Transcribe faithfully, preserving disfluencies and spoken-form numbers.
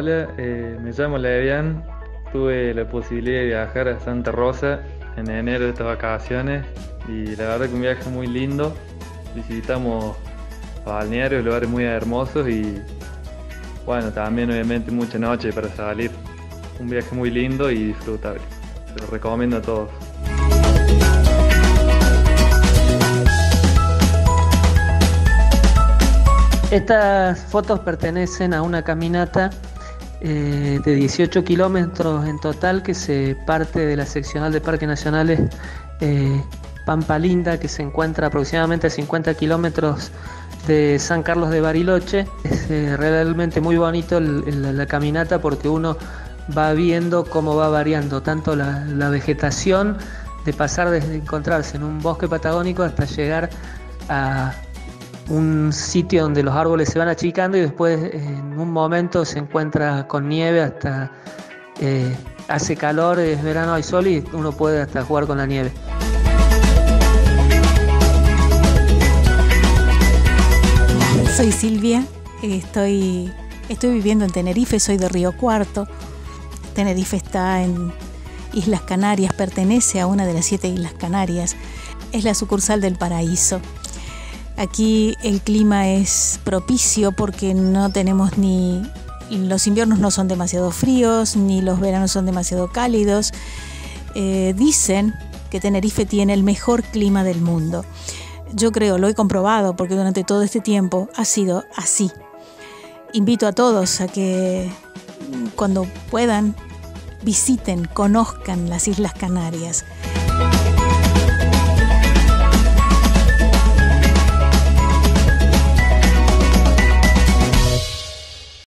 Hola, eh, me llamo Levian. Tuve la posibilidad de viajar a Santa Rosa en enero de estas vacaciones y la verdad que un viaje muy lindo. Visitamos balnearios, lugares muy hermosos y bueno, también obviamente mucha noche para salir. Un viaje muy lindo y disfrutable. Se lo recomiendo a todos. Estas fotos pertenecen a una caminata eh, de dieciocho kilómetros en total que se parte de la seccional de Parques Nacionales eh, Pampa Linda, que se encuentra aproximadamente a cincuenta kilómetros de San Carlos de Bariloche. Es eh, realmente muy bonito el, el, la caminata porque uno va viendo cómo va variando tanto la, la vegetación, de pasar desde encontrarse en un bosque patagónico hasta llegar a un sitio donde los árboles se van achicando y después en un momento se encuentra con nieve hasta eh, hace calor, es verano, hay sol y uno puede hasta jugar con la nieve. Soy Silvia, estoy, estoy viviendo en Tenerife, soy de Río Cuarto. Tenerife está en Islas Canarias, pertenece a una de las siete Islas Canarias, es la sucursal del Paraíso. Aquí el clima es propicio porque no tenemos ni... los inviernos no son demasiado fríos, ni los veranos son demasiado cálidos. Eh, dicen que Tenerife tiene el mejor clima del mundo. Yo creo, lo he comprobado porque durante todo este tiempo ha sido así. Invito a todos a que cuando puedan visiten, conozcan las Islas Canarias.